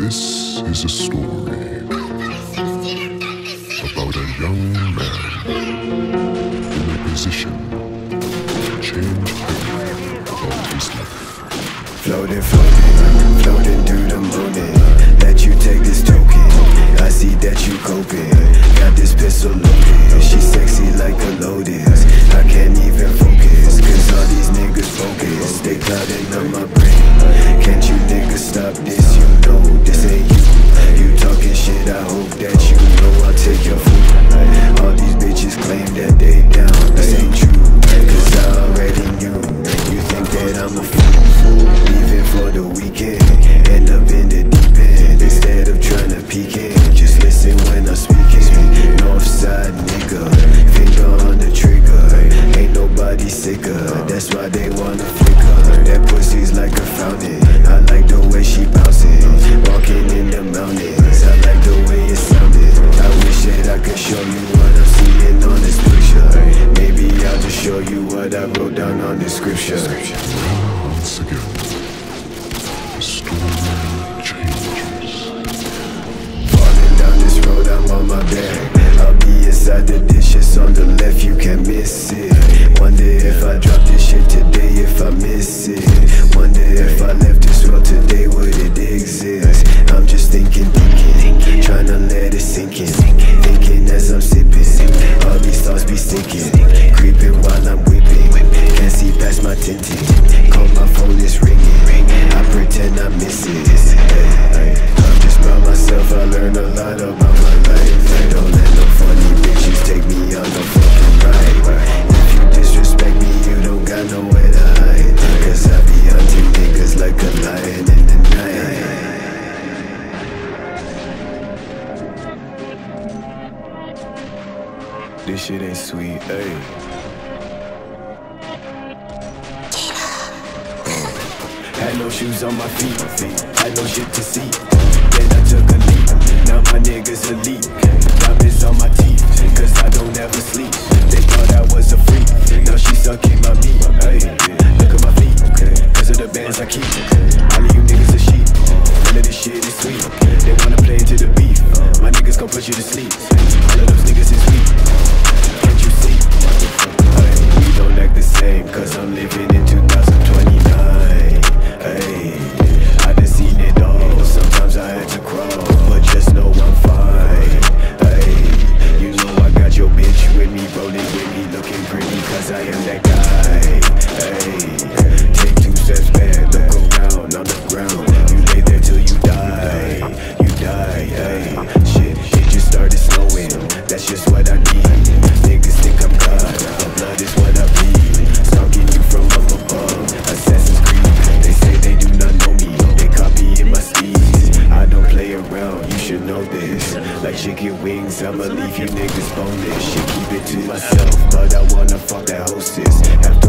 This is a story about a young man in a position to change everything about his life. Floating through the morning. Let you take this token. I see that you coping. Got this pistol loaded. She sexy like a lotus. I can't even focus, cause all these niggas focus. They clouding up my brain. Can't you niggas stop this? You know this ain't you. You talking shit, I hope that you know I'll take your food. All these bitches claim that they down. This ain't true, cause I already knew. You think that I'm a fool, leaving for the weekend. End up in the deep end, instead of trying to peek in. Just listen when I'm speaking. Northside nigga, finger on the trigger. Ain't nobody sicker, that's why they wanna flicker. That pussy's like a fountain, I like the way she bouncing. Walking in the mountains, I like the way it sounded. I wish that I could show you what I'm seeing on this picture. Maybe I'll just show you what I wrote down on this scripture. Once again, the story changes. Falling down this road, I'm on my back. I'll be inside the dishes on the left, you can't miss it. Wonder if I drop this shit today, if I miss it. Wonder if I left this world today, would it exist? I'm just thinking, trying to let it sink in. Thinking as I'm sipping, all these thoughts be sinking. Creeping while I'm whipping, can't see past my tinting. Call my phone, it's ringing, I pretend I miss it. I'm just by myself, I learned a lot about my life. Don't let no funny bitches take me on no fucking ride. If you disrespect me, you don't got nowhere to hide. Cause I be hunting niggas like a lion in the night. This shit ain't sweet, ayy. Had no shoes on my feet, had no shit to see. Then I took a leap, now my niggas elite. Diamonds on my teeth, cause I don't ever sleep. They thought I was a freak, now she sucking my meat. Ay, look at my feet, cause of the bands I keep. All of you niggas are sheep, none of this shit is sweet. They wanna play into the beef, my niggas gon' put you to sleep. All of those niggas is weak, can't you see? Ay, we don't act the same, cause I'm living in 2029. Hey, I done seen it all, sometimes I had to crawl, but just know I'm fine. Hey, you know I got your bitch with me, rolling with me, looking pretty, cause I am that guy. Hey, take 2 steps back, look around, on the ground, you lay there till you die, hey. Shit just started snowing, that's just what I need. Niggas think I'm God, my blood is what I bleed. Stalking you from up above, Assassin's Creed. They say they do not know me, they copying my steeds. I don't play around, you should know this. Like chicken wings, I'ma leave you niggas boneless. Shit, keep it to myself, but I wanna fuck that hostess.